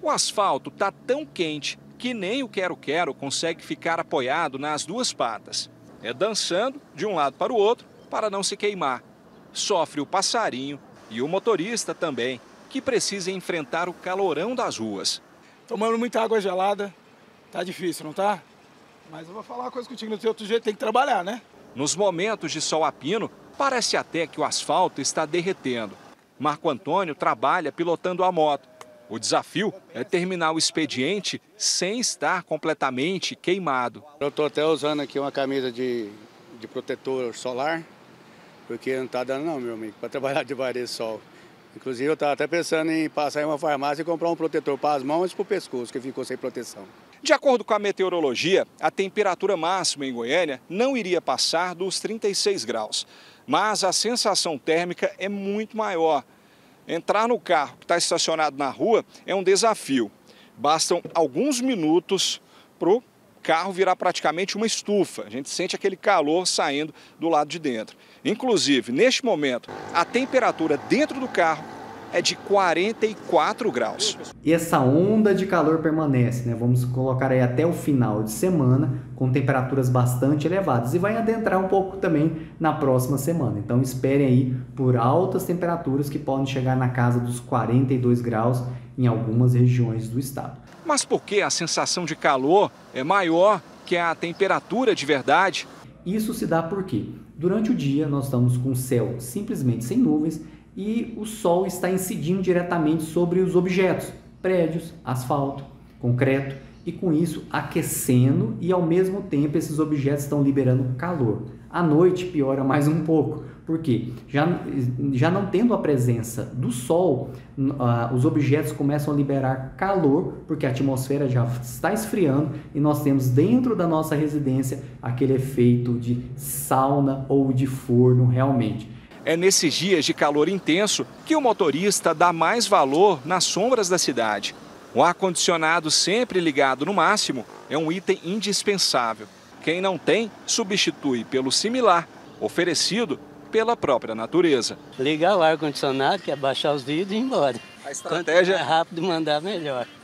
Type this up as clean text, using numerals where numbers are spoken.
O asfalto está tão quente que nem o quero-quero consegue ficar apoiado nas duas patas. É dançando de um lado para o outro para não se queimar. Sofre o passarinho e o motorista também, que precisa enfrentar o calorão das ruas. Tomando muita água gelada, tá difícil, não tá? Mas eu vou falar uma coisa contigo, não tem outro jeito, tem que trabalhar, né? Nos momentos de sol a pino, parece até que o asfalto está derretendo. Marco Antônio trabalha pilotando a moto. O desafio é terminar o expediente sem estar completamente queimado. Eu estou até usando aqui uma camisa de protetor solar, porque não está dando não, meu amigo, para trabalhar debaixo desse sol. Inclusive eu estava até pensando em passar em uma farmácia e comprar um protetor para as mãos e para o pescoço, que ficou sem proteção. De acordo com a meteorologia, a temperatura máxima em Goiânia não iria passar dos 36 graus. Mas a sensação térmica é muito maior. Entrar no carro que está estacionado na rua é um desafio. Bastam alguns minutos para o carro virar praticamente uma estufa. A gente sente aquele calor saindo do lado de dentro. Inclusive, neste momento, a temperatura dentro do carro é de 44 graus. E essa onda de calor permanece, né? Vamos colocar aí até o final de semana com temperaturas bastante elevadas e vai adentrar um pouco também na próxima semana. Então esperem aí por altas temperaturas que podem chegar na casa dos 42 graus em algumas regiões do estado. Mas por que a sensação de calor é maior que a temperatura de verdade? Isso se dá porque durante o dia nós estamos com o céu simplesmente sem nuvens e o sol está incidindo diretamente sobre os objetos, prédios, asfalto, concreto, e com isso aquecendo e ao mesmo tempo esses objetos estão liberando calor. À noite piora mais um pouco, porque já não tendo a presença do sol, os objetos começam a liberar calor, porque a atmosfera já está esfriando e nós temos dentro da nossa residência aquele efeito de sauna ou de forno realmente. É nesses dias de calor intenso que o motorista dá mais valor nas sombras da cidade. O ar-condicionado sempre ligado no máximo é um item indispensável. Quem não tem, substitui pelo similar, oferecido pela própria natureza. Ligar o ar-condicionado, que é baixar os vidros e ir embora. A estratégia Quanto mais rápido mandar, melhor.